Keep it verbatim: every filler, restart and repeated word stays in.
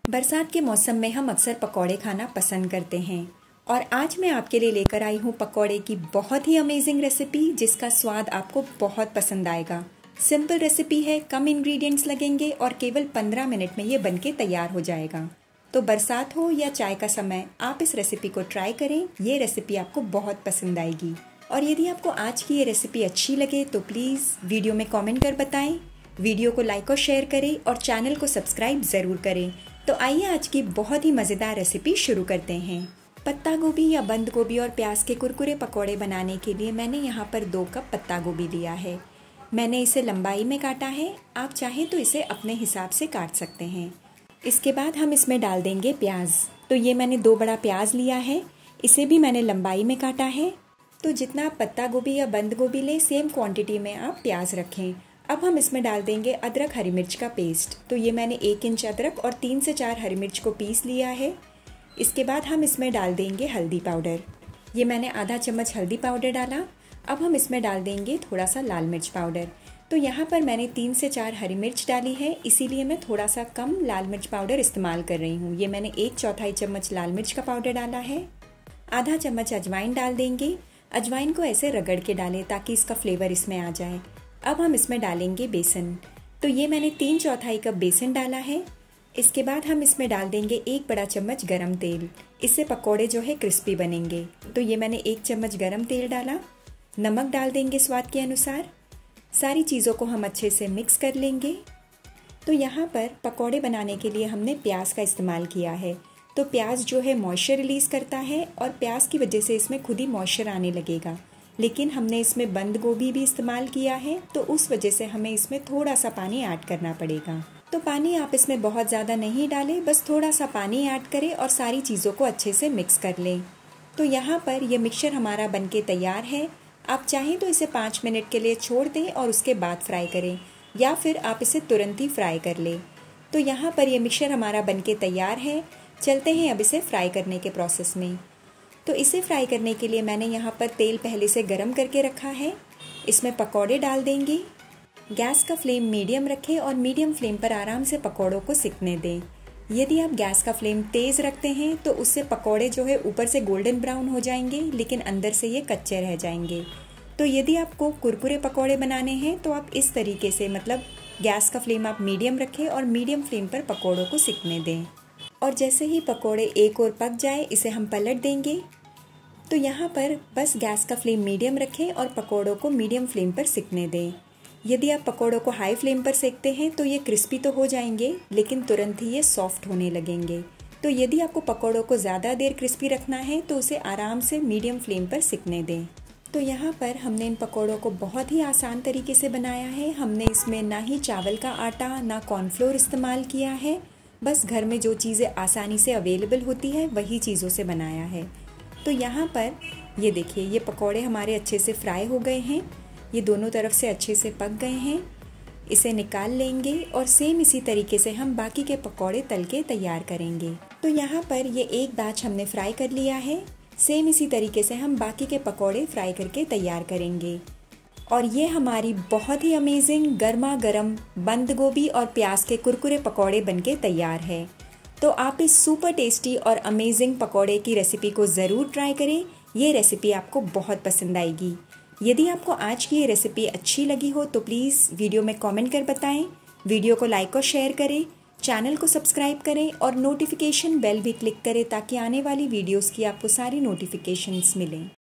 बरसात के मौसम में हम अक्सर पकौड़े खाना पसंद करते हैं और आज मैं आपके लिए लेकर आई हूँ पकौड़े की बहुत ही अमेजिंग रेसिपी जिसका स्वाद आपको बहुत पसंद आएगा। सिंपल रेसिपी है, कम इंग्रेडिएंट्स लगेंगे और केवल पंद्रह मिनट में ये बनके तैयार हो जाएगा। तो बरसात हो या चाय का समय, आप इस रेसिपी को ट्राई करें। ये रेसिपी आपको बहुत पसंद आएगी। और यदि आपको आज की ये रेसिपी अच्छी लगे तो प्लीज़ वीडियो में कॉमेंट कर बताएं, वीडियो को लाइक और शेयर करें और चैनल को सब्सक्राइब ज़रूर करें। तो आइए आज की बहुत ही मज़ेदार रेसिपी शुरू करते हैं। पत्ता गोभी या बंद गोभी और प्याज के कुरकुरे पकौड़े बनाने के लिए मैंने यहाँ पर दो कप पत्ता गोभी लिया है। मैंने इसे लंबाई में काटा है, आप चाहें तो इसे अपने हिसाब से काट सकते हैं। इसके बाद हम इसमें डाल देंगे प्याज। तो ये मैंने दो बड़ा प्याज लिया है, इसे भी मैंने लंबाई में काटा है। तो जितना आप पत्ता गोभी या बंद गोभी लें, सेम क्वांटिटी में आप प्याज रखें। अब हम इसमें डाल देंगे अदरक हरी मिर्च का पेस्ट। तो ये मैंने एक इंच अदरक और तीन से चार हरी मिर्च को पीस लिया है। इसके बाद हम इसमें डाल देंगे हल्दी पाउडर। ये मैंने आधा चम्मच हल्दी पाउडर डाला। अब हम इसमें डाल देंगे थोड़ा सा लाल मिर्च पाउडर। तो यहाँ पर मैंने तीन से चार हरी मिर्च डाली है, इसीलिए मैं थोड़ा सा कम लाल मिर्च पाउडर इस्तेमाल कर रही हूँ। ये मैंने एक चौथाई चम्मच लाल मिर्च का पाउडर डाला है। आधा चम्मच अजवाइन डाल देंगे। अजवाइन को ऐसे रगड़ के डालें ताकि इसका फ्लेवर इसमें आ जाए। अब हम इसमें डालेंगे बेसन। तो ये मैंने तीन चौथाई कप बेसन डाला है। इसके बाद हम इसमें डाल देंगे एक बड़ा चम्मच गरम तेल। इससे पकोड़े जो है क्रिस्पी बनेंगे। तो ये मैंने एक चम्मच गरम तेल डाला। नमक डाल देंगे स्वाद के अनुसार। सारी चीज़ों को हम अच्छे से मिक्स कर लेंगे। तो यहाँ पर पकोड़े बनाने के लिए हमने प्याज का इस्तेमाल किया है। तो प्याज जो है मॉइस्चर रिलीज़ करता है और प्याज की वजह से इसमें खुद ही मॉइस्चर आने लगेगा। लेकिन हमने इसमें बंद गोभी भी इस्तेमाल किया है, तो उस वजह से हमें इसमें थोड़ा सा पानी ऐड करना पड़ेगा। तो पानी आप इसमें बहुत ज़्यादा नहीं डालें, बस थोड़ा सा पानी ऐड करें और सारी चीज़ों को अच्छे से मिक्स कर लें। तो यहाँ पर यह मिक्सचर हमारा बनके तैयार है। आप चाहें तो इसे पाँच मिनट के लिए छोड़ दें और उसके बाद फ्राई करें, या फिर आप इसे तुरंत ही फ्राई कर लें। तो यहाँ पर यह मिक्सचर हमारा बनके तैयार है। चलते हैं अब इसे फ्राई करने के प्रोसेस में। तो इसे फ्राई करने के लिए मैंने यहाँ पर तेल पहले से गरम करके रखा है। इसमें पकौड़े डाल देंगे। गैस का फ्लेम मीडियम रखें और मीडियम फ्लेम पर आराम से पकौड़ों को सिकने दें। यदि आप गैस का फ्लेम तेज़ रखते हैं तो उससे पकौड़े जो है ऊपर से गोल्डन ब्राउन हो जाएंगे, लेकिन अंदर से ये कच्चे रह जाएंगे। तो यदि आपको कुरकुरे पकौड़े बनाने हैं तो आप इस तरीके से, मतलब गैस का फ्लेम आप मीडियम रखें और मीडियम फ्लेम पर पकौड़ों को सिकने दें। और जैसे ही पकोड़े एक और पक जाए, इसे हम पलट देंगे। तो यहाँ पर बस गैस का फ्लेम मीडियम रखें और पकोड़ों को मीडियम फ्लेम पर सिकने दें। यदि आप पकोड़ों को हाई फ्लेम पर सेकते हैं तो ये क्रिस्पी तो हो जाएंगे, लेकिन तुरंत ही ये सॉफ्ट होने लगेंगे। तो यदि आपको पकोड़ों को ज़्यादा देर क्रिस्पी रखना है तो उसे आराम से मीडियम फ्लेम पर सिकने दें। तो यहाँ पर हमने इन पकोड़ों को बहुत ही आसान तरीके से बनाया है। हमने इसमें ना ही चावल का आटा ना कॉर्नफ्लोर इस्तेमाल किया है, बस घर में जो चीज़ें आसानी से अवेलेबल होती है वही चीज़ों से बनाया है। तो यहाँ पर ये देखिए, ये पकोड़े हमारे अच्छे से फ्राई हो गए हैं। ये दोनों तरफ से अच्छे से पक गए हैं। इसे निकाल लेंगे और सेम इसी तरीके से हम बाकी के पकोड़े तल के तैयार करेंगे। तो यहाँ पर ये एक बैच हमने फ्राई कर लिया है। सेम इसी तरीके से हम बाकी के पकोड़े फ्राई करके तैयार करेंगे। और ये हमारी बहुत ही अमेजिंग गर्मा गर्म बंद गोभी और प्याज के कुरकुरे पकोड़े बनके तैयार है। तो आप इस सुपर टेस्टी और अमेजिंग पकोड़े की रेसिपी को ज़रूर ट्राई करें। ये रेसिपी आपको बहुत पसंद आएगी। यदि आपको आज की ये रेसिपी अच्छी लगी हो तो प्लीज़ वीडियो में कमेंट कर बताएं, वीडियो को लाइक और शेयर करें, चैनल को सब्सक्राइब करें और नोटिफिकेशन बेल भी क्लिक करें ताकि आने वाली वीडियोस की आपको सारी नोटिफिकेशंस मिलें।